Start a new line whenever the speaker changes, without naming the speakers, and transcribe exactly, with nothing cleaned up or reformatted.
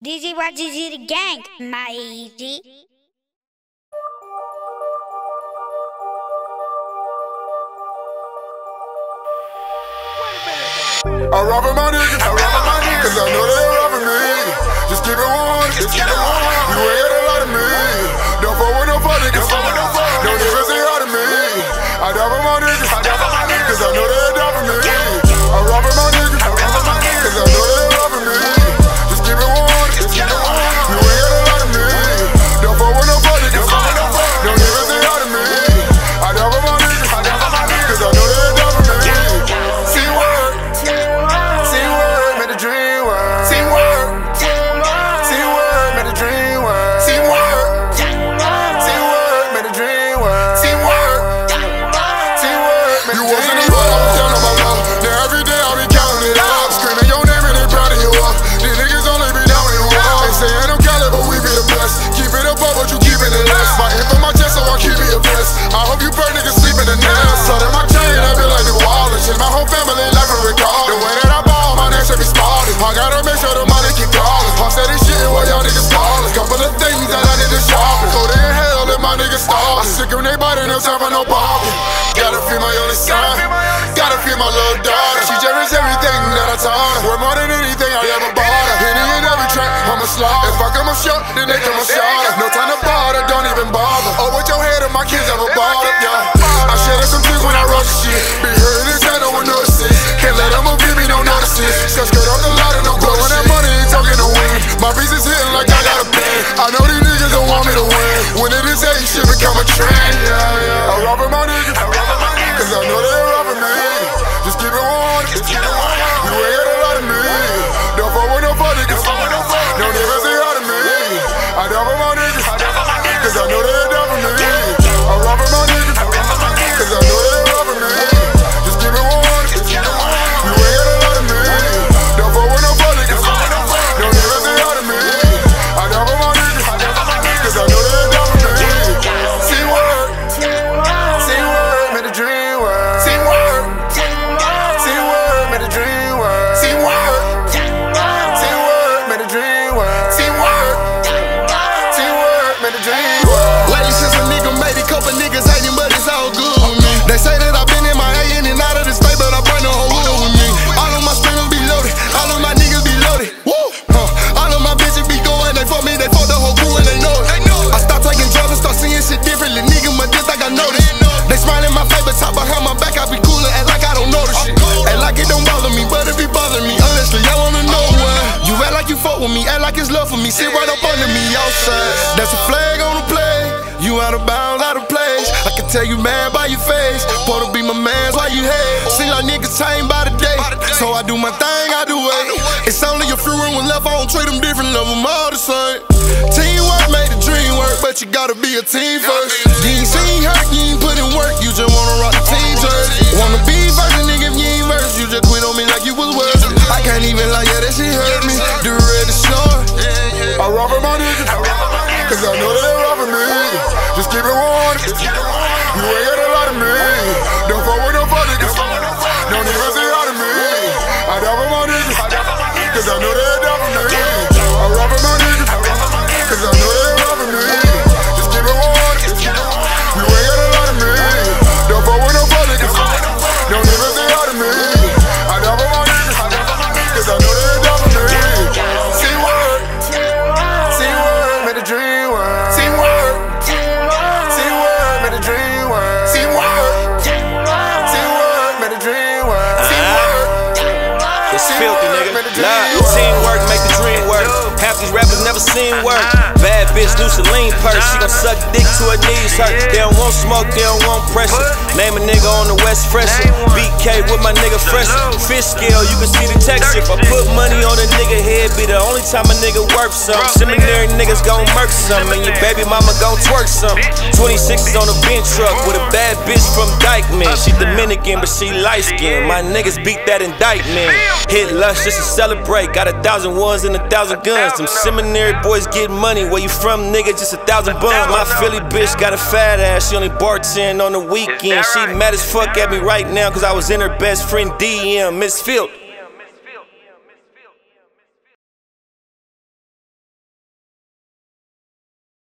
D J Y G G the gang, my G.
I rob my niggas, I rob my niggas, cause I know they robbing me. Just keep it one, just keep it one. You ain't got a lot of me. Don't fuck with no fuck niggas, don't even say hi to me. I rob my niggas, I rob my niggas, cause I know they robbing me. I rob my niggas, I rob my niggas, cause I know they robbing me. Just keep it one, just keep it one. You ain't got a lot of me. Don't fuck with no fuck niggas, don't even say hi to me. I rob my niggas, I rob my niggas, cause I know they robbing me. See what? I hope you bird niggas sleep in the nest. So that my chain, I be like New Orleans. Shit, my whole family life a record. The way that I ball, my name should be spotted. I gotta make sure the money keep calling. I said this shit while y'all niggas calling. Couple of things that I need to sharpen. Go to hell if my niggas starve. I sick of they body, no time for no bargain. Gotta feed my only son. Gotta feed my little daughter. She cherish everything that I taught her. Worth more than anything I ever bought her. Hitting in every track, I'm a slaughter. If I come up short, then they come up shorter. No time to bother, don't even bother. Oh, with your head and my kids ever bought up, yeah. I shed some tears when I rush shit. Be hurting this head, no one notices. Can't let them give me no notices. Just skirt off the ladder, no blowing that money and talking to win. My piece is hitting like I got a pen. I know these niggas don't want me to win. When it is hate, shit become a trend, yeah, yeah. I rob my niggas, I rob my niggas, cause I know they robbing me. Just keep it one, just keep it one. You ain't got a lot of me. Don't fuck with no fuck niggas, don't even say hi to me. I rob my niggas, cause I know they robbing me. I rob my niggas, cause I know they robbing me. Just keep it one, just keep it one. You ain't got a lot of me. Don't fuck with no fuck niggas, don't even say hi to me. I rob my niggas, cause I know they robbing me. See word, see word, made a dream world. See word, see word, made a dream world. See word, see word, made a dream world. See word, see word, made a dream world.
Lately since a nigga made it, couple niggas hating, but it's all good with me. They say that I've been in my A in and out of the state, but I bring the whole world with me. All of my spinners be loaded, all of my niggas be loaded. Woo! Huh. All of my bitches be going, they fuck me, they fuck the whole crew and they know it. I start taking drugs and start seeing shit differently, nigga, my dick like I noticed. They smile in my face, but talk behind my back, I be coolin', act like I don't know the shit. Act like it don't bother me, but it be bothering me. Honestly, I wanna know why. You act like you fuck with me, act like it's love for me. Sit right up under me outside. That's a flag on the play. You out of bounds, out of place. I can tell you mad by your face. Supposed to be my mans, why you hate? Seem like niggas tame by the day. So I do my thing, I do it. It's only a few room left, I don't treat them different, love them all the same. Teamwork made the dream work, but you gotta be a team first. You ain't seen hurt, you ain't put in work, you just wanna rock the team jersey. Wanna be first, and nigga, if you ain't verse, you just quit on me like you was worth it. I can't even lie, yeah, that shit hurt me. The red is short.
I rob my niggas, cause I know they robbing me. Just keep it one, you ain't got a lot of me. Don't fuck with no fuck niggas, don't even say hi to me. I rob my niggas, cause I know they robbing me. I rob my niggas, cause I know they robbing me. Just keep it one, you ain't got a lot of me. Don't fuck with no fuck niggas, don't even say hi to me. I rob my niggas, cause I know they robbing me. See word, see word, made a dream world. See word, see word, made a dream world. See word, see word, made a dream world. See word,
it's filthy, nigga. Nah, teamwork make the dream work. Half these rappers never seen work. Bad bitch, new Celine purse. She gon' suck dick till her knees hurt. They don't want smoke, they don't want pressure. Name a nigga on the West Fresher. B K with my nigga Fresher. Fish scale, you can see the texture. If I put money on a nigga head, be the only time a nigga worth some. Seminary niggas gon' murk some, and your baby mama gon' twerk some. twenty-sixes on a bench truck with a bad bitch from Dykeman. She Dominican, but she light skinned. My niggas beat that indictment. Hit lush just to celebrate. Got a thousand ones and a thousand guns. Them seminary boys get money. Where you from, nigga? Just a thousand buns. My Philly bitch got a fat ass. She only bartend on the weekend. She mad as fuck at me right now, cause I was in her best friend D M. Miss Field.